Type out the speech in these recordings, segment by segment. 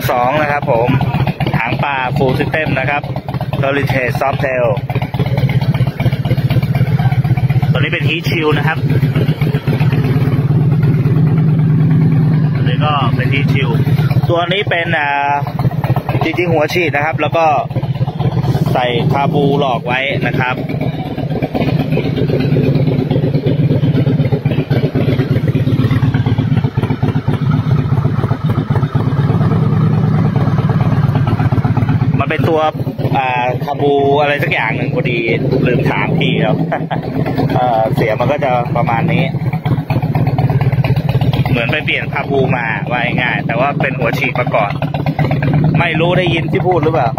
2นะครับผมหางปลาฟูลซิสเต็มนะครับHeritage Softail ตัวนี้เป็นฮีทชิลนะครับตัวนี้ก็เป็นฮีทชิลตัวนี้เป็นจริงๆหัวฉีดนะครับแล้วก็ใส่คาบูหลอกไว้นะครับมันเป็นตัวคาบูอะไรสักอย่างหนึ่งพอดีลืมถามพี่ครับ เสียมันก็จะประมาณนี้เหมือนไปเปลี่ยนคาบูมาว่าง่ายแต่ว่าเป็นหัวฉีดมาก่อนไม่รู้ได้ยินที่พูดหรือเปล่า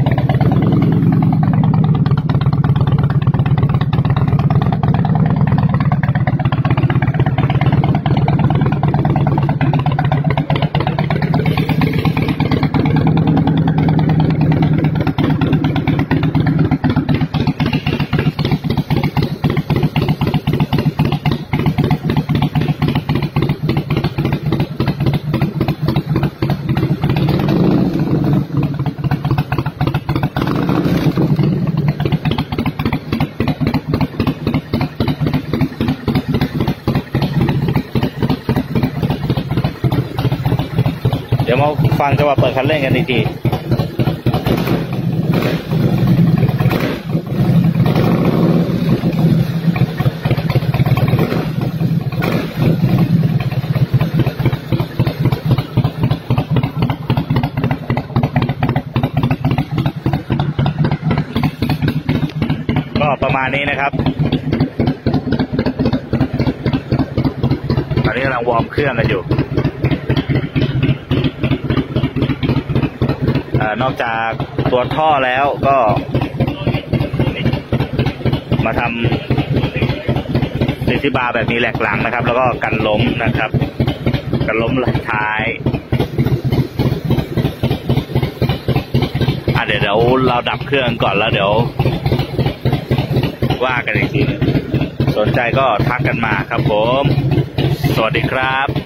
เดี๋ยวมาฟังจังหวะเปิดคันเร่งกันอีกทีก็ประมาณนี้นะครับตอนนี้กำลังวอร์มเครื่องกันอยู่นอกจากตัวท่อแล้วก็มาทำซิตี้บาร์แบบมีแหลกหลังนะครับแล้วก็กันล้มนะครับกันล้มท้ายเดี๋ยวเราดับเครื่องก่อนแล้วเดี๋ยวว่ากันอีกทีสนใจก็ทักกันมาครับผมสวัสดีครับ